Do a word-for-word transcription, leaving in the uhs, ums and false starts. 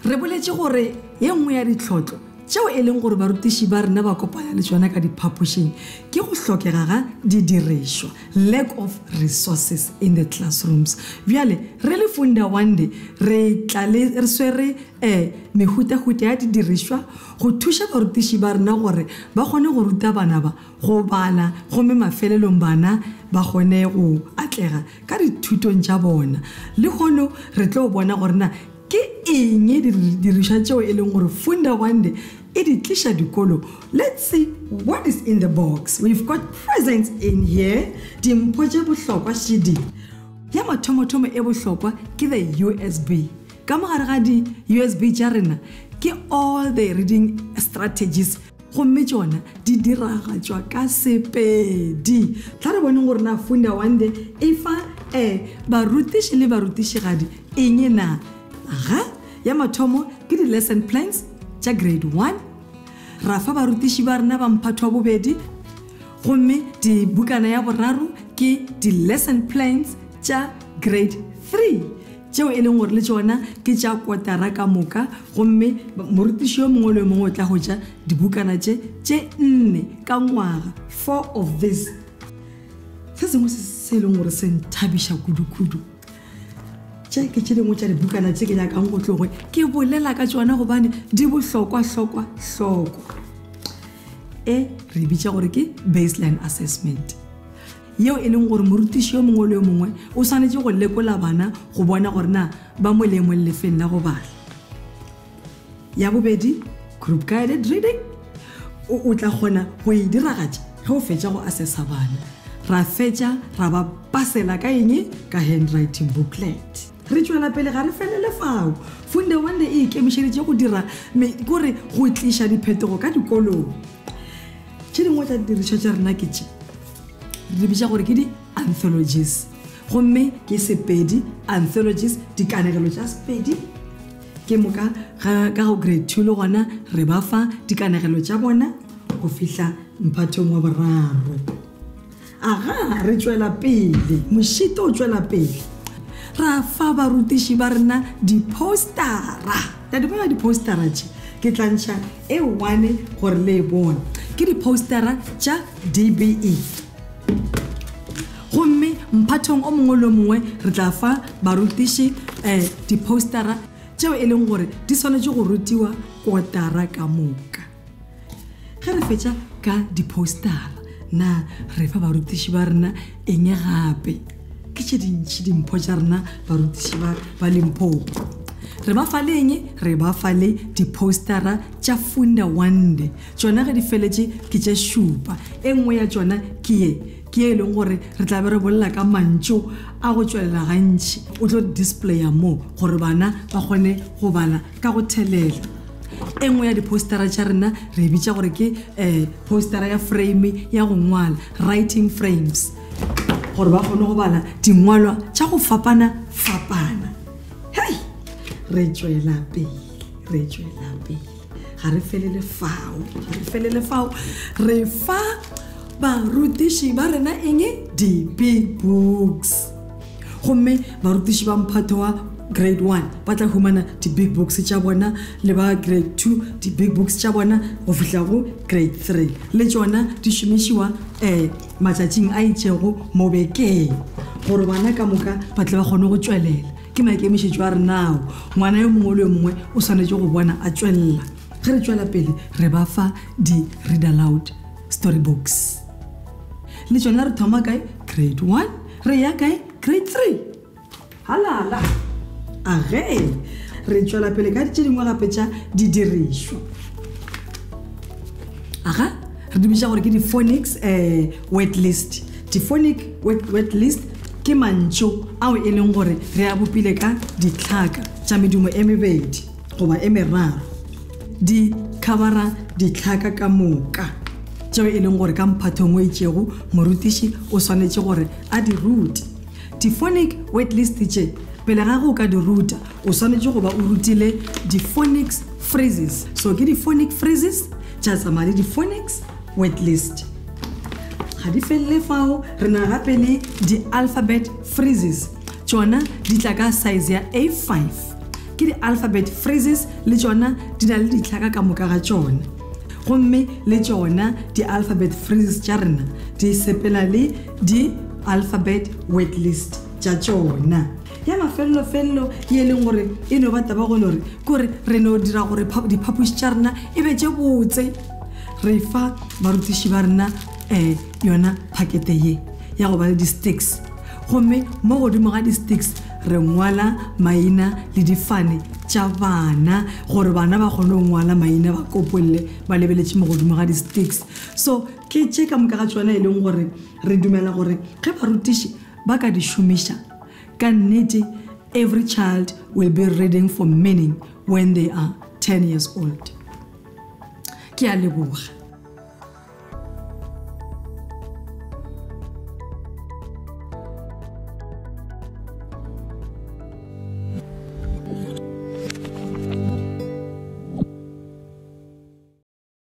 re boletse gore ye nngwe ya ditlhotlo tšeo e leng gore barutiši ba rena ba kopanya le tsona ka diphapošing ke go hlokega ga didirišwa, lack of resources in the classrooms. Bjale re le Funda one day re tla le re swere eh mehutahuta ya didirišwa go thuša barutiši ba rena gore ba kgone go ruta bana ba go bala gomme mafelelong bana ba kgone go atlega ka dithutong tša bona. Le gono re tlo bona gore na ke eng didirišwa tšeo e leng gore Funda one day e di tliša dikolo. Let's see what is in the box. We've got presents in here. Dimpho tše bohlokwa šedi ya mathomo-thomo e bohlokwa ke the U S B. Ka mogare ga di U S B tša rena ke all the reading strategies gomme tšona di diragatšwa ka Sepedi. Tla re boneng gore na Funda one day e fa eh barutiši le barutišigadi eng na. Aga ya mathomo ke di lesson plans tša grade one. Ra fa barutiši ba rena ba mphato wa bobedi gomme di bukana ya boraro ke di lesson plans tša grade three tšeo e leng gore le tšona ke tša kotara ka moka gomme morutiši yo mongwe le mongwe o tla go tša dibukana tše tše nne ka ngwaga, four of this. Se sengwe se leng gore se nthabiša kudu-kudu tše ke tše dingwe tša dibukana tše ke nyakang go tlogwe ke bolela ka tšona gobane di bohlokwa-hlokwa hlokwa. E re bitša gore ke baseline assessment yeo e leng gore morutiši yo mongwe le yo mongwe o swanetše go lekola bana go bona gore na ba mo leemong lefeng la go bala. Ya bobedi group guided reading o tla kgona go e diragatša ge o fetša go assessa bana. Ra fetša ra ba pasela ka eng ka handwriting booklet. Re tšwela pele ga re felele fao. Funda one day e ikemišeditše go dira gore go tliša diphetogo ka dikolong. Tše dingwe tša didirišwa tša rena ke tše re bitša gore ke di anthologies gomme ke Sepedi anthologies, dikanegelo tša Sepedi ke moka ga go grade two le gona re ba fa dikanegelo tša bona go fihla mphatong wa boraro. Aga re tšwela pele, mošito o tšwela pele. Ra fa barutiši ba rena di-postara. Ya di bona di-postara tše ke tlantšha e one gore le e bona ke di-postara tša D B E. Gomme mphatong o mongwe le mongwe re tla fa barutiši eh di-postara tšeo e leng gore di swanetše go rutiwa kotara ka moka. Ge re fetša ka di-postara na re fa barutiši ba rena eng gape ke tše dintši dimpho tša rena barutiši ba Limpopo. Re ba fa leng re ba fa le di-postara tša Funda one day tšona ge di feletše ke tše šupa. E nngwe ya tšona ke ye ke e leng gore re tla be re bolela ka mantšo a go tšwelela gantši o tlo displaya mo gore bana ba kgone go bala ka go thelela. E nngwe ya di-postara tša rena re bitša gore ke eh postara ya frame ya go ngwala, writing frames, gore ba kgone go bala dingwalwa tša go fapana-fapana. Hei re tšwela pele, re tšwela pele, ga re felele fao, ga re felele fao. Re fa barutiši ba rena eng di-big books gomme barutiši ba mphato wa grade one ba tla humana di-big books tša bona le ba grade two di-big books tša bona go fihla go grade three le tšona di šomišiwa um matšatšing a itšego mo bekeng gore bana ka moka ba tle ba kgone go tšwelela. Ke maikemišetšo a renao ngwana yo mongwe le yo mongwe o swanetše go bona a tšwelela. Ge re tšwela pele re ba fa di-read aloud storybooks le tšona re thoma kae grade one re ya kae grade three. Halala age re tšwela pele ka tše dingwe gape tša didirišwa. Aga re di bitša gore ke di-phonics um word list. Di-phonic word list ke mantšo ao e leng gore re a bopile ka ditlhaka tša medumo e mebedi goba e meraro di khabara ditlhaka ka moka tšeo e leng gore ka mphathong o itšego morutiši o swanetše gore a di rute. Di-phonic word list tše pele ga go ka di ruta o swanetše go ba o rutile di-phonics phrases. So ke di-phonic phrases tša tsamaya le di-phonics word list. Ga di felele fao re na gape le di-alphabet phrases tšona di tla ka size ya A five ke di-alphabet phrases le tšona di na le ditlhaka ka moka ga tšona gomme le tšona di-alphabet phrases tša rena di sepela le di-alphabet word list tša tšona ya mafelelo-felelo ye leng gore e no ba taba go le gore kore re no dira gore diphapoši tša rena e be tše botse re fa barutiši ba rena um yona pakete ye ya go ba le di-sticks gomme mo godimo ga di-sticks re ngwala maina le difane tša bana gore bana ba kgone go ngwala maina ba kopolele ba lebeletše mo godimo ga di-sticks so ke tše ka moka ga tšona e leng gore re dumela gore ge barutiši ba ka di šomiša ka nnete every child will be reading for meaning when they are ten years old ke a leboga